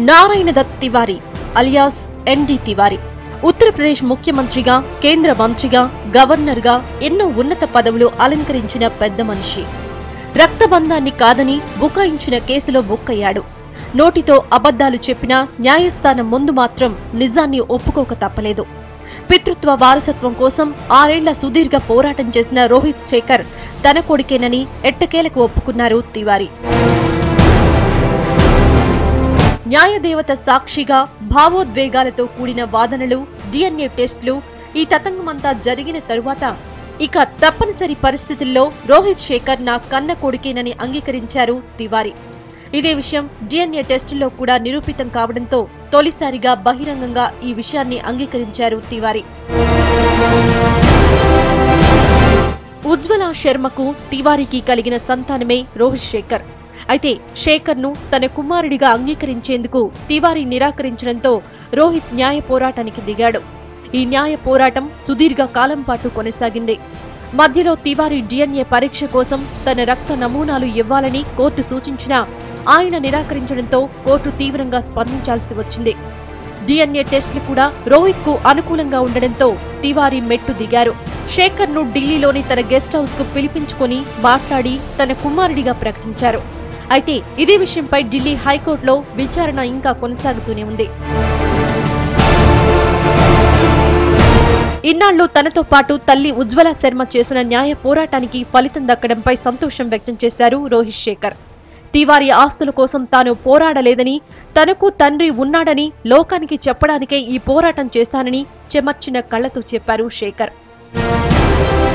Narayana Dutt Tiwari alias ND Tiwari Uttar Pradesh ముఖ్యమంత్రిగా, కేంద్ర మంత్రిగా, గవర్నర్గా ఎన్నో ఉన్నత పదవులు అలంకరించిన పెద్ద మనిషి. రక్తబంధాన్ని కాదని బుకాయించిన కేసులో బుక్కయ్యాడు. నోటితో అబద్ధాలు చెప్పినా న్యాయస్థానం ముందు మాత్రం నిజాన్ని ఒప్పుకోక తప్పలేదు. పితృత్వ వారసత్వం కోసం 6 ఏళ్ల సుదీర్ఘ పోరాటం చేసిన రోహిత్ శేఖర్ తన కొడుకేనని ఎట్టకేలకు ఒప్పుకున్నారు తివారీ. న్యాయదేవత సాక్షిగా భావోద్వేగాలతో కూడిన వాదనలు, డిఎన్ఏ టెస్టులు ఈ తతంగమంతా జరిగిన తరువాత ఇక తప్పనిసరి పరిస్థితుల్లో రోహిత్ శేఖర్ నా కన్న కొడుకేనని అంగీకరించారు తివారీ. ఇదే విషయం డిఎన్ఏ టెస్టుల్లో కూడా నిరూపితం కావడంతో తొలిసారిగా బహిరంగంగా ఈ విషయాన్ని అంగీకరించారు తివారీ. ఉజ్వల శర్మకు తివారీకి కలిగిన సంతానమే రోహిత్ శేఖర్. అయితే శేఖర్ను తన కుమారుడిగా అంగీకరించేందుకు తివారీ నిరాకరించడంతో రోహిత్ న్యాయ పోరాటానికి దిగాడు. ఈ న్యాయ పోరాటం సుదీర్ఘ కాలం పాటు కొనసాగింది. మధ్యలో తివారీ డిఎన్ఏ పరీక్ష కోసం తన రక్త నమూనాలు ఇవ్వాలని కోర్టు సూచించినా ఆయన నిరాకరించడంతో కోర్టు తీవ్రంగా స్పందించాల్సి వచ్చింది. డిఎన్ఏ టెస్టులు కూడా రోహిత్ కు అనుకూలంగా ఉండడంతో తివారీ మెట్టు దిగారు. శేఖర్ ను ఢిల్లీలోని తన గెస్ట్ హౌస్ కు పిలిపించుకుని మాట్లాడి తన కుమారుడిగా ప్రకటించారు. అయితే ఇదే విషయంపై ఢిల్లీ హైకోర్టులో విచారణ ఇంకా కొనసాగుతూనే ఉంది. ఇన్నాళ్లు తనతో పాటు తల్లి ఉజ్వల శర్మ చేసిన న్యాయ పోరాటానికి ఫలితం దక్కడంపై సంతోషం వ్యక్తం చేశారు రోహిత్ శేఖర్. తివారీ ఆస్తుల కోసం తాను పోరాడలేదని, తనకు తండ్రి ఉన్నాడని లోకానికి చెప్పడానికే ఈ పోరాటం చేశానని చెమర్చిన కళ్లతో చెప్పారు శేఖర్.